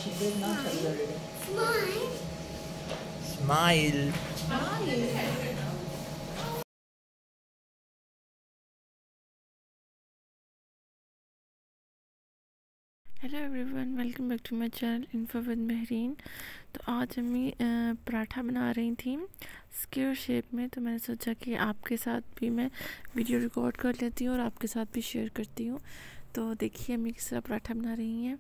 She did not tell you already. Smile. Hello everyone, welcome back to my channel info with Mahreen. तो आज अम्मी पराठा बना रही थी स्क्वायर शेप में, तो मैंने सोचा कि आपके साथ भी मैं वीडियो रिकॉर्ड कर लेती हूँ और आपके साथ भी शेयर करती हूँ। तो देखिए अम्मी किस तरह पराठा बना रही हैं।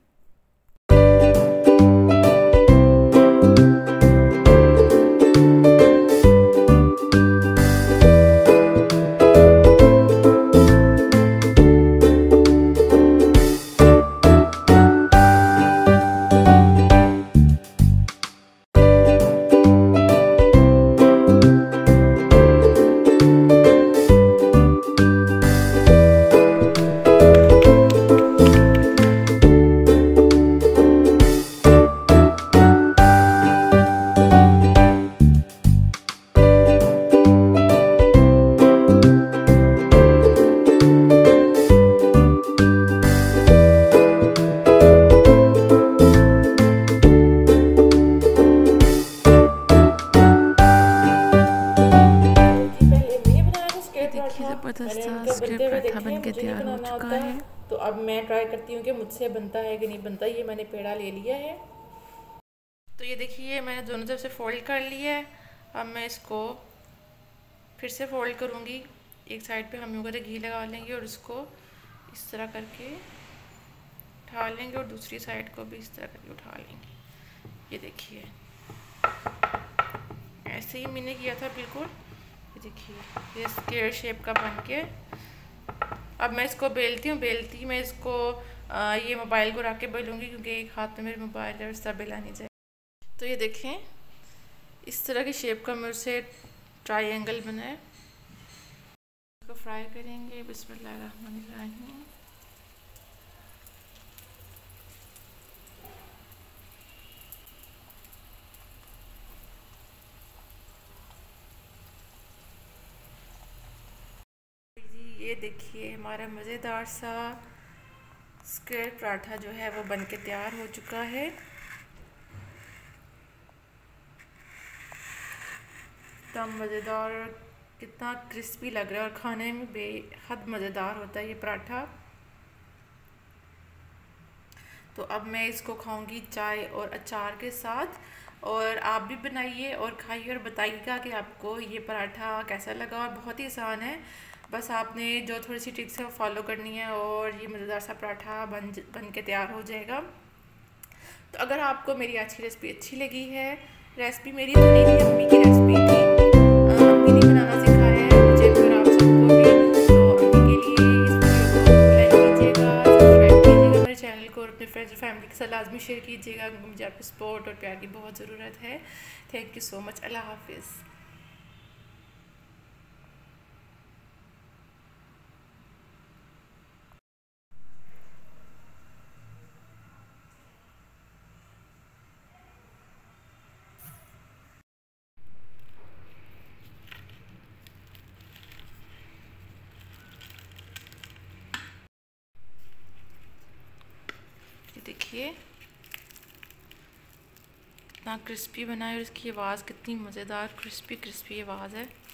ज़बरदस्त पराठा बन के तैयार हो चुका है। तो अब मैं ट्राई करती हूँ कि मुझसे बनता है कि नहीं बनता। ये मैंने पेड़ा ले लिया है। तो ये देखिए मैंने दोनों तरफ से फोल्ड कर लिया है। अब मैं इसको फिर से फोल्ड करूँगी। एक साइड पे हम यूँ करके घी लगा लेंगे और इसको इस तरह करके उठा लेंगे और दूसरी साइड को भी इस तरह करके उठा लेंगे। ये देखिए ऐसे ही मैंने किया था बिल्कुल। ये देखिए ये स्क्वायर शेप का बन के। अब मैं इसको बेलती हूँ। बेलती मैं इसको ये मोबाइल को रख के बेलूँगी क्योंकि एक हाथ में मेरे मोबाइल है और सब बेला नहीं जाए। तो ये देखें इस तरह की शेप का मेरे से ट्रायंगल बना है। इसको फ्राई करेंगे। बिस्मिल्लाहिर्रहमानिर्रहीम। ये देखिए हमारा मज़ेदार सा स्क्वायर पराठा जो है वो बन के तैयार हो चुका है। कितना मज़ेदार, कितना क्रिस्पी लग रहा है और खाने में बेहद मज़ेदार होता है ये पराठा। तो अब मैं इसको खाऊंगी चाय और अचार के साथ। और आप भी बनाइए और खाइए और बताइएगा कि आपको ये पराठा कैसा लगा। और बहुत ही आसान है, बस आपने जो थोड़ी सी टिप्स है वो फॉलो करनी है और ये मज़ेदार सा पराठा बन के तैयार हो जाएगा। तो अगर आपको मेरी आज की रेसिपी अच्छी लगी है, रेसिपी मेरी तो नहीं थी, अम्मी की रेसिपी थी, अम्मी ने बनाना सिखाया है मुझे और आप सबको भी। तो अम्मी के लिए इस वीडियो को लाइक कीजिएगा, सब्सक्राइब कीजिएगा मेरे चैनल को और अपने फ्रेंड्स और फैमिली के साथ लाजमी शेयर कीजिएगा क्योंकि मुझे आपके सपोर्ट और प्यार की बहुत ज़रूरत है। Thank you so much. अल्लाह हाफिज़। देखिए कितना क्रिस्पी बना है और इसकी आवाज़ कितनी मज़ेदार क्रिस्पी आवाज़ है।